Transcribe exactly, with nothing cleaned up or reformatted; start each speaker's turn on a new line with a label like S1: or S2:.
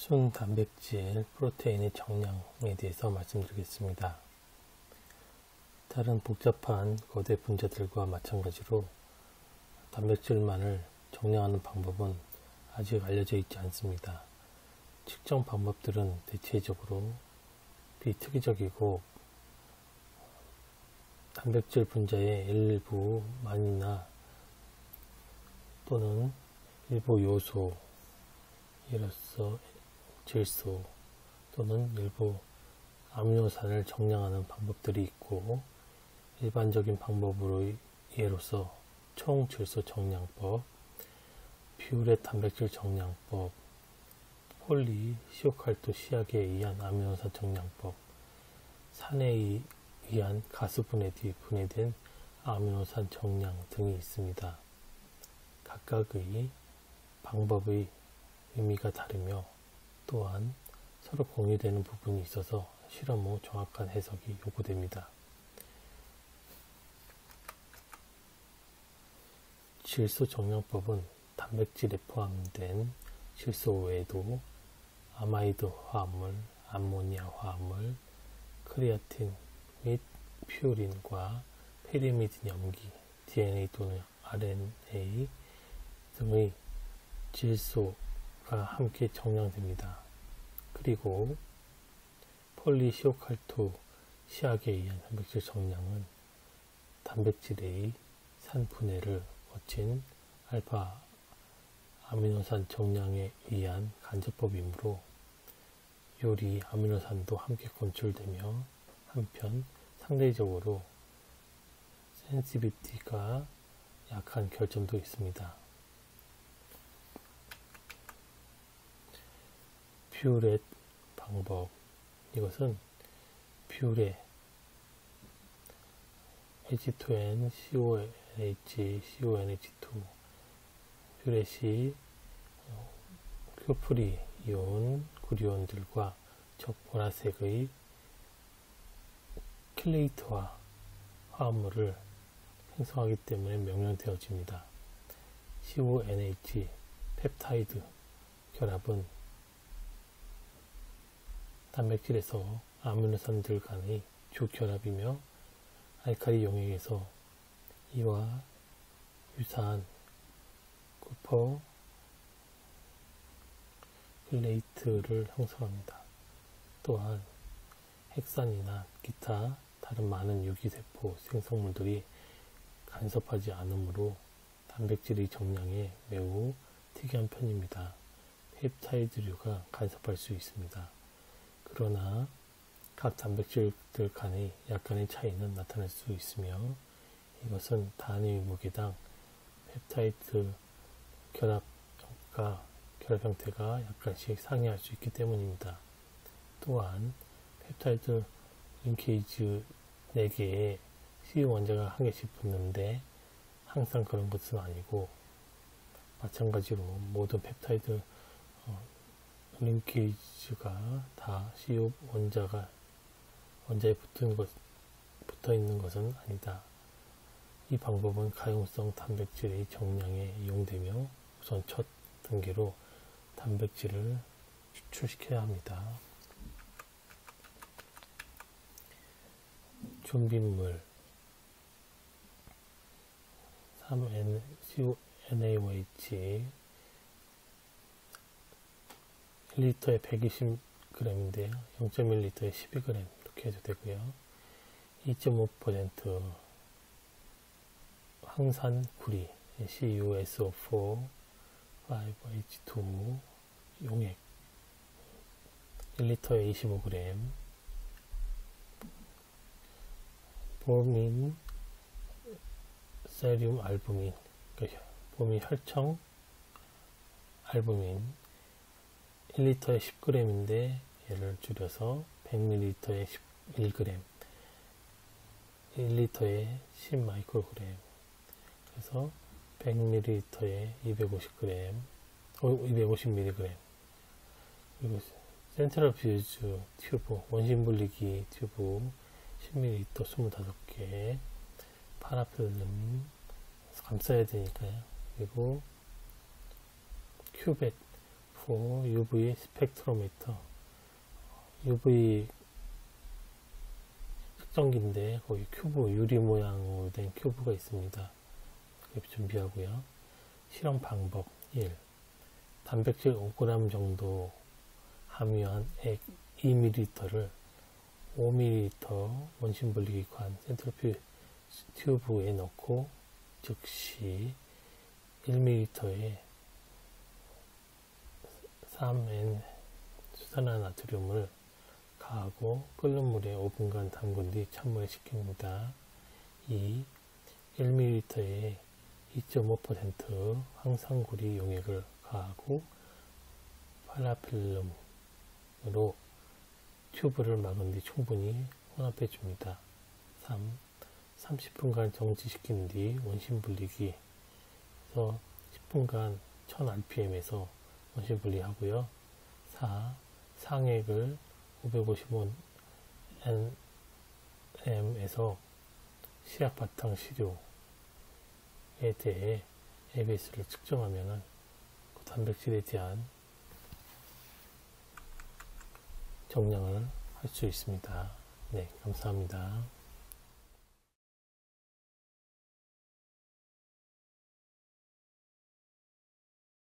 S1: 순단백질 프로테인의 정량에 대해서 말씀드리겠습니다. 다른 복잡한 거대 분자들과 마찬가지로 단백질만을 정량하는 방법은 아직 알려져 있지 않습니다. 측정 방법들은 대체적으로 비특이적이고 단백질 분자의 일부만이나 또는 일부 요소, 예로서 질소 또는 일부 아미노산을 정량하는 방법들이 있고, 일반적인 방법으로 예로서 총질소 정량법, 퓨렛 단백질 정량법, 폴리 시오칼토 시약에 의한 아미노산 정량법, 산에 의한 가스 분해 뒤 분해된 아미노산 정량 등이 있습니다. 각각의 방법의 의미가 다르며 또한 서로 공유되는 부분이 있어서 실험 후 정확한 해석이 요구됩니다. 질소 정량법은 단백질에 포함된 질소 외에도 아마이드 화합물, 암모니아 화합물, 크레아틴 및 퓨린과 페리미딘 염기, 디엔에이 또는 알엔에이 등의 질소가 함께 정량됩니다. 그리고 폴리시오칼토 시약에 의한 단백질 정량은 단백질의 산 분해를 거친 알파 아미노산 정량에 의한 간접법이므로 요리 아미노산도 함께 검출되며 한편 상대적으로 센시티비티가 약한 결점도 있습니다. 퓨렛 방법, 이것은 퓨레 에이치 투 엔, 씨 오 엔 에이치, 씨 오 엔 에이치 투, 퓨렛이 큐프리 이온, 구리온들과 적보라색의 킬레이트화 화합물을 생성하기 때문에 명령되어집니다. 씨 오 엔 에이치 펩타이드 결합은 단백질에서 아미노산들 간의 주결합이며 알칼리 용액에서 이와 유사한 쿠퍼 필레이트를 형성합니다. 또한 핵산이나 기타 다른 많은 유기세포 생성물들이 간섭하지 않으므로 단백질의 정량에 매우 특이한 편입니다. 펩타이드류가 간섭할 수 있습니다. 그러나 각 단백질들 간의 약간의 차이는 나타날 수 있으며 이것은 단위 무게당 펩타이드 결합과 결합 형태가 약간씩 상이할 수 있기 때문입니다. 또한 펩타이드 링케이지 네 개에 씨 원자가 한 개씩 붙는데 항상 그런 것은 아니고 마찬가지로 모든 펩타이드 어, 링케이지가 다 씨 원자가 원자에 붙은 것, 붙어 있는 것은 아니다. 이 방법은 가용성 단백질의 정량에 이용되며 우선 첫 단계로 단백질을 추출시켜야 합니다. 준비물 삼 엔 씨 오 엔 에이 오 에이치 일 리터에 백이십 그램인데요. 영 점 일 리터에 십이 그램 이렇게 해도 되고요. 이 점 오 퍼센트 황산 구리 씨 유 에스 오 사, 오 에이치 투 용액 일 리터에 이십오 그램 보민 세륨 알부민, 그러니까 보민 혈청 알부민 일 리터에 십 그램인데 얘를 줄여서 백 밀리리터에 십일 그램, 일 리터에 십 마이크로그램, 그래서 백 밀리리터에 이백오십 그램, 이백오십 밀리그램, 그리고 센트럴 퓨즈 튜브, 원심 분리기 튜브 십 밀리리터 이십오 개, 파라필름 감싸야 되니까요. 그리고 큐벳 후 유브이 스펙트로미터, 유브이 측정기인데 거기 큐브, 유리 모양으로 된 큐브가 있습니다. 준비하고요. 실험 방법 일. 단백질 오 그램 정도 함유한 액 이 밀리리터를 오 밀리리터 원심 분리기관 센트리퓨 튜브에 넣고 즉시 일 밀리리터에 삼 엔 수산화나트륨을 가하고 끓는 물에 오 분간 담근 뒤 찬물에 식힙니다. 이. 일 밀리리터에 이 점 오 퍼센트 황산구리 용액을 가하고 파라필름으로 튜브를 막은 뒤 충분히 혼합해 줍니다. 삼. 삼십 분간 정지시킨 뒤 원심 분리기에서 십 분간 천 알피엠에서 원심 분리하고요. 사. 상액을 오백오십오 엔엠에서 시약 바탕 시료에 대해 에이비에스를 측정하면 그 단백질에 대한 정량을 할 수 있습니다. 네, 감사합니다.